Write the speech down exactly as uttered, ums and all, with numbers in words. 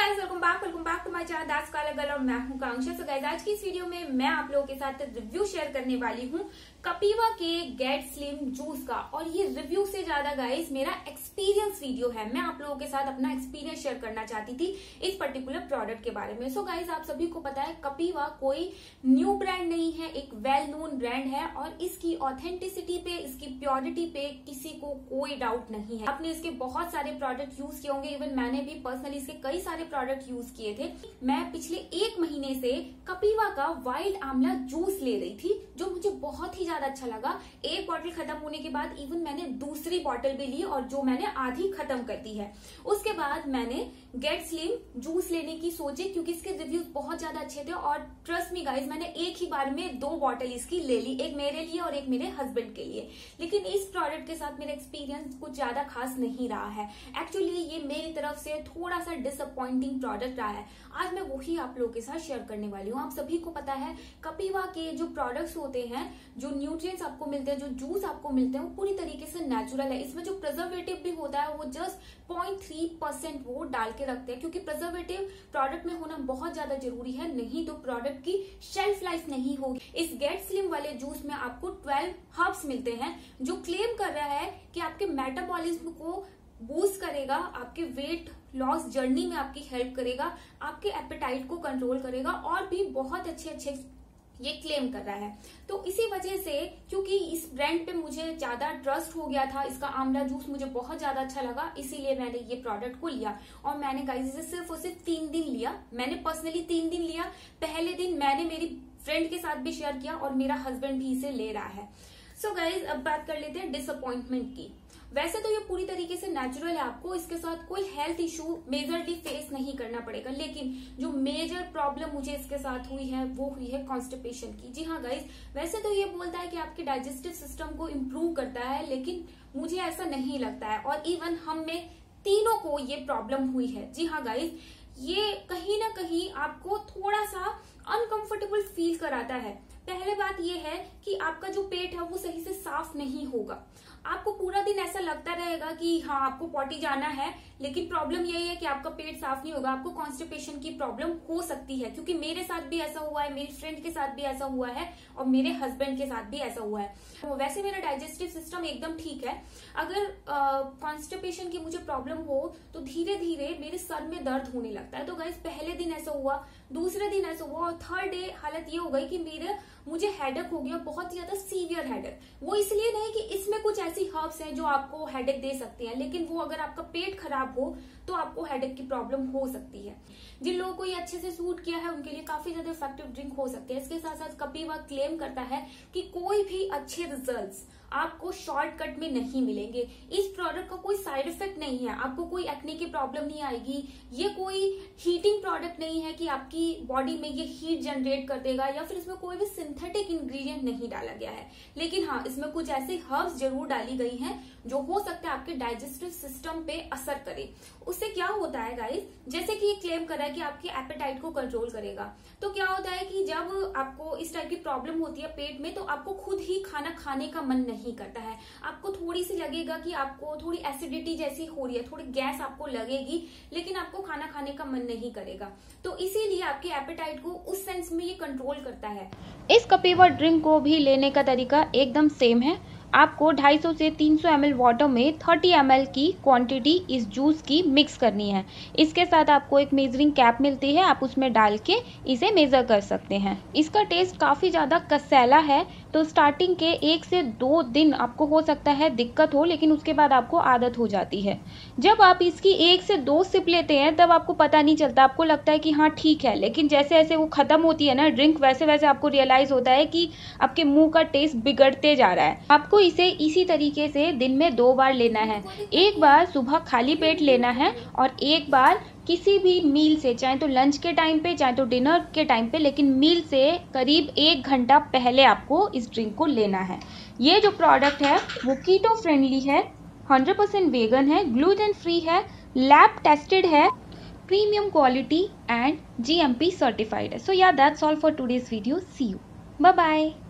Guys, welcome back welcome back to my channel that's काला girl और मैं हूं कांक्षा। सो गाइस, आज की इस वीडियो में मैं आप लोगों के साथ रिव्यू शेयर करने वाली हूं कपीवा के गेट स्लिम जूस का। और ये रिव्यू से ज्यादा गाइस मेरा एक्सपीरियंस वीडियो है। मैं आप लोगों के साथ अपना एक्सपीरियंस शेयर करना चाहती थी इस पर्टिकुलर प्रोडक्ट के बारे में। सो गाइस, आप सभी को पता है कपीवा कोई न्यू ब्रांड नहीं है, एक वेल नोन ब्रांड है और इसकी ऑथेंटिसिटी पे, इसकी प्योरिटी पे किसी को कोई डाउट नहीं है। आपने इसके बहुत सारे प्रोडक्ट यूज किए होंगे, इवन मैंने भी पर्सनली इसके कई सारे प्रोडक्ट यूज किए थे। मैं पिछले एक महीने से कपीवा का वाइल्ड आंवला जूस ले रही थी, जो मुझे बहुत ही ज्यादा अच्छा लगा। एक बॉटल खत्म होने के बाद इवन मैंने दूसरी बॉटल भी ली और जो मैंने आधी खत्म कर दी है। उसके बाद मैंने गेट स्लिम जूस लेने की सोची क्योंकि इसके रिव्यूज बहुत ज्यादा अच्छे थे और ट्रस्ट मी गाइज, मैंने एक ही बार में दो बॉटल इसकी ले ली, एक मेरे लिए और एक मेरे हस्बैंड के लिए। लेकिन इस प्रोडक्ट के साथ मेरा एक्सपीरियंस कुछ ज्यादा खास नहीं रहा है। एक्चुअली ये मेरी तरफ से थोड़ा सा डिसअपॉइंटिंग प्रोडक्ट रहा है। आज मैं वही आप लोगों के साथ शेयर करने वाली हूँ। आप सभी को पता है कपीवा के जो प्रोडक्ट्स होते हैं, जो न्यूट्रिएंट्स आपको मिलते हैं, जो जूस आपको मिलते हैं, वो पूरी तरीके से नेचुरल है। इसमें जो प्रिजर्वेटिव भी होता है वो जस्ट पॉइंट थ्री परसेंट वो डाल के रखते हैं, क्योंकि प्रिजर्वेटिव प्रोडक्ट में होना बहुत ज्यादा जरूरी है, नहीं तो प्रोडक्ट की शेल्फ लाइफ नहीं होगी। इस गेट स्लिम वाले जूस में आपको ट्वेल्व हर्ब्स मिलते हैं, जो क्लेम कर रहा है कि आपके मेटाबॉलिज्म को बूस्ट करेगा, आपके वेट लॉस जर्नी में आपकी हेल्प करेगा, आपके एपेटाइट को कंट्रोल करेगा और भी बहुत अच्छे अच्छे ये क्लेम कर रहा है। तो इसी वजह से, क्योंकि इस ब्रांड पे मुझे ज्यादा ट्रस्ट हो गया था, इसका आंवला जूस मुझे बहुत ज्यादा अच्छा लगा, इसीलिए मैंने ये प्रोडक्ट को लिया। और मैंने गाइस इसे सिर्फ और सिर्फ तीन दिन लिया। मैंने पर्सनली तीन दिन लिया। पहले दिन मैंने मेरी फ्रेंड के साथ भी शेयर किया और मेरा हस्बैंड भी इसे ले रहा है। सो गाइज, अब बात कर लेते हैं डिसअपॉइंटमेंट की। वैसे तो ये पूरी तरीके से नेचुरल है, आपको इसके साथ कोई हेल्थ इशू मेजरली फेस नहीं करना पड़ेगा। लेकिन जो मेजर प्रॉब्लम मुझे इसके साथ हुई है वो हुई है कॉन्स्टिपेशन की। जी हाँ गाइज, वैसे तो ये बोलता है कि आपके डाइजेस्टिव सिस्टम को इम्प्रूव करता है, लेकिन मुझे ऐसा नहीं लगता है। और इवन हम में तीनों को ये प्रॉब्लम हुई है। जी हाँ गाइज, ये कहीं ना कहीं आपको थोड़ा सा अनकंफर्टेबल फील कराता है। पहले बात ये है कि आपका जो पेट है वो सही से साफ नहीं होगा। आपको पूरा दिन ऐसा लगता रहेगा कि हाँ आपको पॉटी जाना है, लेकिन प्रॉब्लम यही है कि आपका पेट साफ नहीं होगा। आपको कॉन्स्टिपेशन की प्रॉब्लम हो सकती है, क्योंकि मेरे साथ भी ऐसा हुआ है, मेरी फ्रेंड के साथ भी ऐसा हुआ है और मेरे हस्बैंड के साथ भी ऐसा हुआ है। तो वैसे मेरा डाइजेस्टिव सिस्टम एकदम ठीक है। अगर कॉन्स्टिपेशन की मुझे प्रॉब्लम हो तो धीरे धीरे मेरे सर में दर्द होने लगता है। तो गाइस, पहले दिन ऐसा हुआ, दूसरे दिन ऐसा हुआ और थर्ड डे हालत ये हो गई कि मेरे मुझे हेडेक हो गया, बहुत ही ज्यादा सीवियर हेडेक। वो इसलिए नहीं कि इसमें कुछ ऐसी हर्ब्स हैं जो आपको हेडेक दे सकती हैं, लेकिन वो अगर आपका पेट खराब हो तो आपको हेडेक की प्रॉब्लम हो सकती है। जिन लोगों को ये अच्छे से सूट किया है उनके लिए काफी ज्यादा इफेक्टिव ड्रिंक हो सकती है। इसके साथ साथ कपीवा क्लेम करता है कि कोई भी अच्छे रिजल्ट्स आपको शॉर्टकट में नहीं मिलेंगे। इस प्रोडक्ट का कोई साइड इफेक्ट नहीं है, आपको कोई एक्ने की प्रॉब्लम नहीं आएगी। ये कोई हीटिंग प्रोडक्ट नहीं है कि आपकी बॉडी में ये हीट जनरेट कर देगा, या फिर इसमें कोई भी सिंथेटिक इंग्रेडिएंट नहीं डाला गया है। लेकिन हाँ, इसमें कुछ ऐसे हर्ब्स जरूर डाली गई हैं जो हो सकता है आपके डाइजेस्टिव सिस्टम पे असर करे। उससे क्या होता है गाइस, जैसे कि ये क्लेम कर रहा है कि आपके एपेटाइट को कंट्रोल करेगा, तो क्या होता है कि जब आपको इस टाइप की प्रॉब्लम होती है पेट में, तो आपको खुद ही खाना खाने का मन नहीं करता है। आपको थोड़ी सी लगेगा कि आपको थोड़ी एसिडिटी जैसी हो रही है, थोड़ी गैस आपको लगेगी, लेकिन आपको खाना खाने का मन नहीं करेगा। तो इसीलिए आपके एपेटाइट को उस सेंस में ये कंट्रोल करता है। इस कपीवा ड्रिंक को भी लेने का तरीका एकदम सेम है। आपको दो सौ पचास से तीन सौ एम एल वाटर में तीस एम एल की क्वांटिटी इस जूस की मिक्स करनी है। इसके साथ आपको एक मेजरिंग कैप मिलती है, आप उसमें डाल के इसे मेजर कर सकते हैं। इसका टेस्ट काफ़ी ज़्यादा कसैला है, तो स्टार्टिंग के एक से दो दिन आपको हो सकता है दिक्कत हो, लेकिन उसके बाद आपको आदत हो जाती है। जब आप इसकी एक से दो सिप लेते हैं तब आपको पता नहीं चलता, आपको लगता है कि हाँ ठीक है, लेकिन जैसे जैसे वो ख़त्म होती है ना ड्रिंक, वैसे वैसे आपको रियलाइज़ होता है कि आपके मुँह का टेस्ट बिगड़ते जा रहा है। आपको इसे इसी तरीके से दिन में दो बार लेना है। एक बार सुबह खाली पेट लेना है और एक बार किसी भी मील से, चाहे तो लंच के टाइम पे चाहे तो डिनर के टाइम पे, लेकिन मील से करीब एक घंटा पहले आपको इस ड्रिंक को लेना है। ये जो प्रोडक्ट है वो कीटो फ्रेंडली है, हंड्रेड परसेंट वेगन है, ग्लूटेन फ्री है, लैब टेस्टेड है, premium quality and G M P certified है। So yeah that's all for today's video. See you, bye bye.